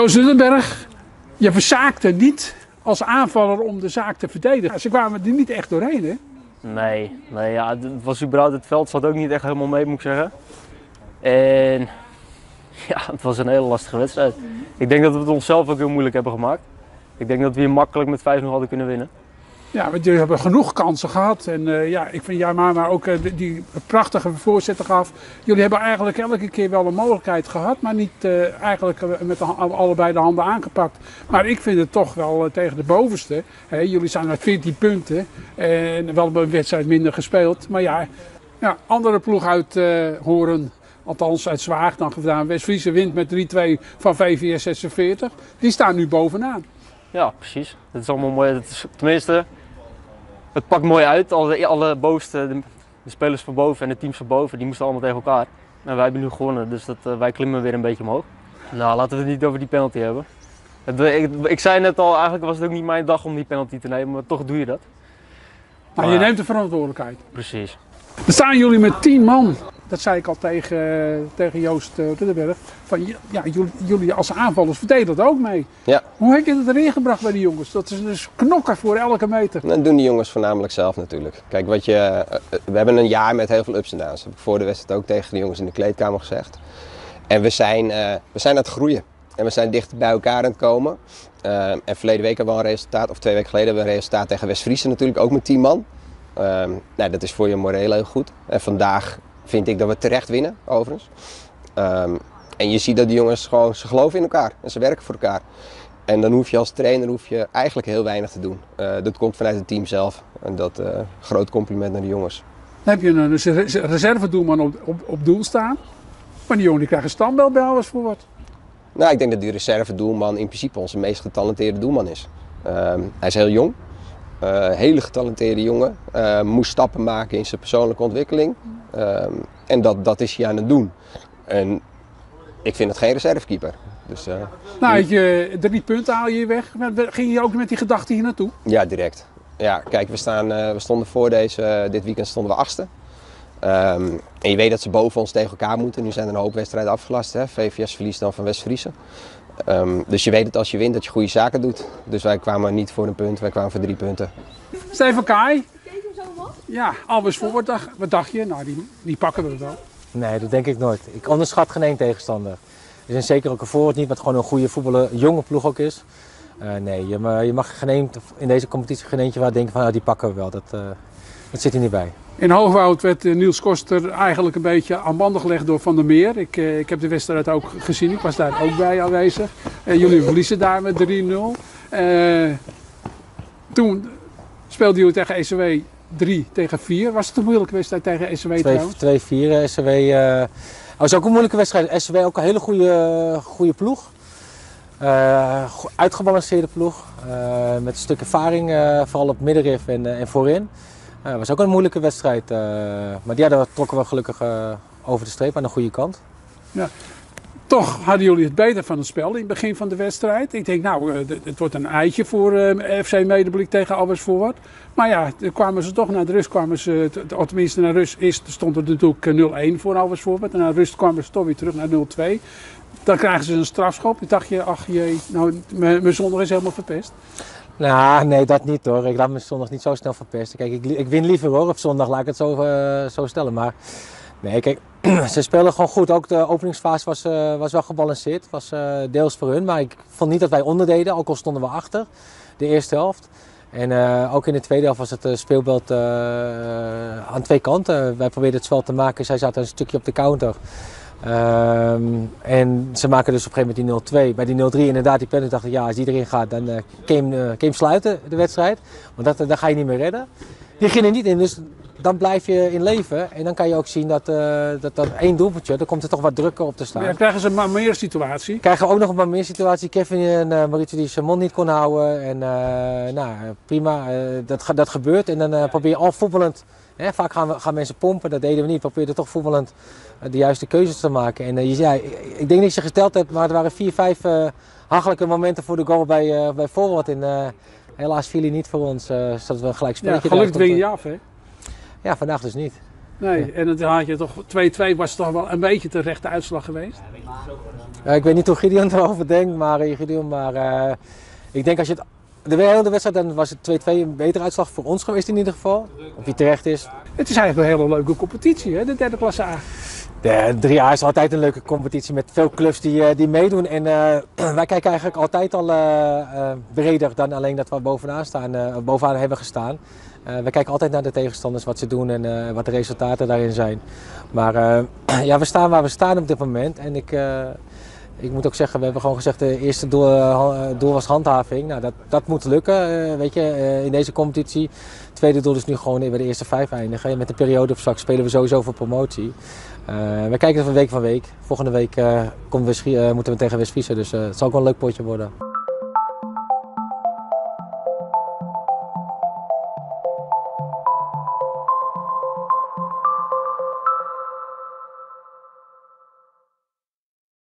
Joost Ruttenberg, je verzaakte niet als aanvaller om de zaak te verdedigen. Ze kwamen er niet echt doorheen, hè? Nee, ja, het was überhaupt, het veld zat ook niet echt helemaal mee, moet ik zeggen. En ja, het was een hele lastige wedstrijd. Ik denk dat we het onszelf ook heel moeilijk hebben gemaakt. Ik denk dat we hier makkelijk met 5-0 hadden kunnen winnen. Ja, want jullie hebben genoeg kansen gehad. En ja, ik vind jij maar ook die prachtige voorzetten gaf. Jullie hebben eigenlijk elke keer wel een mogelijkheid gehad, maar niet eigenlijk met allebei de handen aangepakt. Maar ik vind het toch wel tegen de bovenste. Jullie staan met 14 punten en wel een wedstrijd minder gespeeld. Maar ja, andere ploeg uit Horen, althans uit Zwaag dan gedaan. West-Friese wint met 3-2 van VVS 46. Die staan nu bovenaan. Ja, precies. Het is allemaal mooi. Tenminste, het pakt mooi uit. Alle bovenste, de spelers van boven en de teams van boven, die moesten allemaal tegen elkaar. En wij hebben nu gewonnen, dus wij klimmen weer een beetje omhoog. Nou, laten we het niet over die penalty hebben. Ik zei net al, eigenlijk was het ook niet mijn dag om die penalty te nemen, maar toch doe je dat. Maar je neemt de verantwoordelijkheid. Precies. Dan staan jullie met 10 man. Dat zei ik al tegen Joost Ruttenberg. Van, ja, jullie als aanvallers verdedigen dat ook mee. Ja. Hoe heb je dat erin gebracht bij die jongens? Dat is dus knokken voor elke meter. Dat doen die jongens voornamelijk zelf natuurlijk. Kijk, we hebben een jaar met heel veel ups en downs. Dat heb ik voor de wedstrijd ook tegen de jongens in de kleedkamer gezegd. En we zijn aan het groeien. En we zijn dichter bij elkaar aan het komen. En verleden week hebben we een resultaat, of 2 weken geleden hebben we een resultaat tegen West-Friese natuurlijk, ook met 10 man. Nou, dat is voor je moreel heel goed. En vandaag vind ik dat we terecht winnen, overigens. En je ziet dat die jongens gewoon, ze geloven in elkaar en ze werken voor elkaar. En dan hoef je als trainer eigenlijk heel weinig te doen. Dat komt vanuit het team zelf. En dat groot compliment naar de jongens. Dan heb je een reservedoelman op doel staan. Maar die jongen die krijgt een standbel bij Amersfoort. Nou, ik denk dat die reservedoelman in principe onze meest getalenteerde doelman is. Hij is heel jong. Hele getalenteerde jongen. Moest stappen maken in zijn persoonlijke ontwikkeling. En dat is hij aan het doen. En ik vind het geen reservekeeper. Dus, nou, 3 punten haal je hier weg. Ging je ook met die gedachte hier naartoe? Ja, direct. Ja, kijk, we stonden voor dit weekend stonden we 8e. En je weet dat ze boven ons tegen elkaar moeten. Nu zijn er een hoop wedstrijden afgelast. Hè? VVS verliest dan van West-Friese. Dus je weet dat als je wint dat je goede zaken doet. Dus wij kwamen niet voor een punt, wij kwamen voor 3 punten. Stefan Kaai. Ja, Amersfoort, wat dacht je? Nou, die pakken we wel. Nee, dat denk ik nooit. Ik onderschat geen één tegenstander. Er zijn zeker ook een Voorwoord niet, wat gewoon een goede voetballer, jonge ploeg ook is. Nee, je mag in deze competitie geen eentje waar denken van die pakken we wel. Dat zit er niet bij. In Hoogwoud werd Niels Koster eigenlijk een beetje aan banden gelegd door Van der Meer. Ik heb de wedstrijd ook gezien, ik was daar ook bij aanwezig. Jullie verliezen daar met 3-0. Toen speelden jullie tegen ECW 3-4. Was het een moeilijke wedstrijd tegen ECW trouwens? 2-4 ECW. Was ook een moeilijke wedstrijd. ECW ook een hele goede ploeg. Uitgebalanceerde ploeg. Met een stuk ervaring, vooral op middenrif en voorin. Het was ook een moeilijke wedstrijd, maar daar trokken we gelukkig over de streep aan de goede kant. Ja. Toch hadden jullie het beter van het spel in het begin van de wedstrijd. Ik denk, nou, het wordt een eitje voor FC Medeblik tegen Amersfoort. Maar ja, kwamen ze toch naar de rust, tenminste naar rust stond er natuurlijk 0-1 voor Amersfoort. En naar rust kwamen ze toch weer terug naar 0-2. Dan krijgen ze een strafschop. Dan dacht je, ach jee, nou, mijn zondag is helemaal verpest. Nou, nee, dat niet hoor. Ik laat mijn zondag niet zo snel verpesten. Kijk, ik win liever hoor op zondag, laat ik het zo stellen. Maar nee, kijk, ze spelen gewoon goed. Ook de openingsfase was wel gebalanceerd. Was deels voor hun, maar ik vond niet dat wij onderdeden, ook al stonden we achter de eerste helft. En ook in de tweede helft was het speelbeeld aan 2 kanten. Wij probeerden het spel te maken, zij zaten een stukje op de counter. En ze maken dus op een gegeven moment die 0-2. Bij die 0-3 inderdaad, die penalty dacht ik, ja, als die erin gaat, dan kan je sluiten de wedstrijd. Want dat ga je niet meer redden. Die ging er niet in, dus dan blijf je in leven. En dan kan je ook zien dat 1 doelpuntje, dan komt er toch wat drukker op te staan. Ja, krijgen ze een meer situatie. Krijgen we ook nog een meer situatie. Kevin en Mauricio die zijn mond niet kon houden. En nou, prima, dat gebeurt. En dan probeer je al voetballend. Vaak gaan mensen pompen, dat deden we niet. Probeerden toch voetballend de juiste keuzes te maken. En ik denk dat je geteld hebt, maar er waren 4, 5 hachelijke momenten voor de goal bij Voorwoord. En helaas viel hij niet voor ons, zodat we een gelijk spelletje. Ja, gelukkig dwing je af, hè? Ja, vandaag dus niet. Nee, en dan had je toch 2-2 was toch wel een beetje de rechte uitslag geweest. Ik weet niet hoe Gideon erover denkt, maar ik denk als je de hele wedstrijd, dan was het 2-2 een betere uitslag voor ons geweest in ieder geval. Of die terecht is. Het is eigenlijk een hele leuke competitie, hè, de derde klasse A. De 3A is altijd een leuke competitie met veel clubs die meedoen. En wij kijken eigenlijk altijd al breder dan alleen dat we bovenaan hebben gestaan. We kijken altijd naar de tegenstanders, wat ze doen en wat de resultaten daarin zijn. Maar ja, we staan waar we staan op dit moment. En ik moet ook zeggen, we hebben gewoon gezegd, de eerste doel was handhaving. Nou, dat moet lukken, weet je, in deze competitie. Het tweede doel is nu gewoon bij de eerste 5 eindigen. Met de periode op zak spelen we sowieso voor promotie. We kijken van week. Volgende week moeten we tegen West-Friese, dus het zal ook wel een leuk potje worden.